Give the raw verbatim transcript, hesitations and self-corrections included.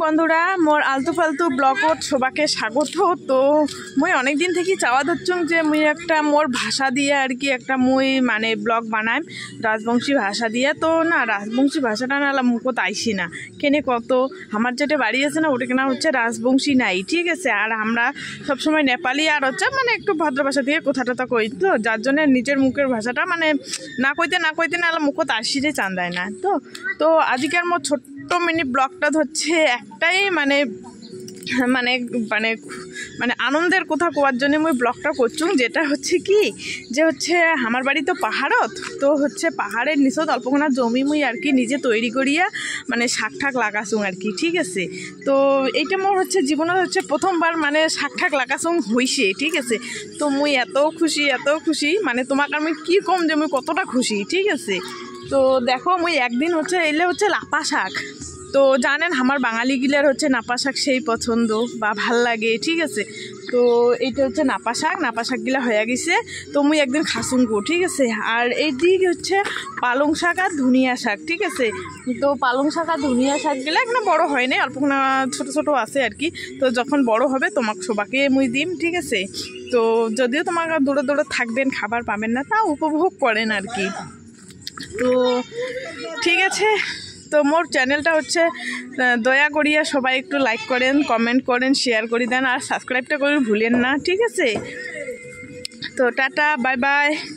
বন্ধুরা মোর আলতু ফালতু ব্লগত সবাকে স্বাগত। তো মুই অনেক দিন থেকে চাওয়া ধরছুম যে মুই একটা মোর ভাষা দিয়ে আর কি একটা মুই মানে ব্লগ বানাইম রাজবংশী ভাষা দিয়ে। তো না রাজবংশী ভাষাটা না মুখত আইসি না কেনে কত আমার যেটা বাড়ি আছে না ওটা কেনা হচ্ছে রাজবংশী নাই, ঠিক আছে। আর আমরা সবসময় নেপালি আর হচ্ছে মানে একটু ভদ্র ভাষা দিয়ে কথা টথা কই, তো যার জন্য নিজের মুখের ভাষাটা মানে না কইতে না কইতে না মুখত আসি যে চান্দায় না। তো তো আজকের মোর ছোট্ট মিনি ব্লগটা হচ্ছে একটাই মানে মানে মানে মানে আনন্দের কথা কোয়ার জন্য মুই ব্লগটা করছুম, যেটা হচ্ছে কি যে হচ্ছে আমার বাড়ি তো পাহাড়ত, তো হচ্ছে পাহাড়ের নিচত অল্পখানা জমি মুই আর কি নিজে তৈরি করিয়া মানে শাক ঠাক লাগাছুম আর কি, ঠিক আছে। তো এইটা মোর হচ্ছে জীবনের হচ্ছে প্রথমবার মানে শাক ঠাক লাগাছুম হইছে, ঠিক আছে। তো মুই এত খুশি এত খুশি মানে তোমাকে আমি কি কম যে মুই কতটা খুশি, ঠিক আছে। তো দেখো মুই একদিন হচ্ছে এলে হচ্ছে লাপা শাক, তো জানেন আমার বাঙালি গিলার হচ্ছে নাপা শাক সেই পছন্দ বা ভাল লাগে, ঠিক আছে। তো এইটা হচ্ছে নাপা শাক, নাপা শাকগুলা হয়ে গেছে, তো মুই একদিন খাসুমকো, ঠিক আছে। আর এই দিক হচ্ছে পালং শাক আর ধনিয়া শাক, ঠিক আছে। তো পালং শাক আর ধনিয়া শাকগুলা একদম বড় হয় না, অল্পখানা ছোটো ছোটো আছে আর কি। তো যখন বড় হবে তোমাকে সবাকে মুই দিম, ঠিক আছে। তো যদিও তোমাকে দূরে দূরে থাকবেন খাবার পাবেন না, তা উপভোগ করেন আর কি। তো ঠিক আছে, তো মোর চ্যানেলটা হচ্ছে দয়া করিয়া সবাই একটু লাইক করেন, কমেন্ট করেন, শেয়ার করে দেন আর সাবস্ক্রাইবটা করে ভুলেন না, ঠিক আছে। তো টাটা, বাই বাই।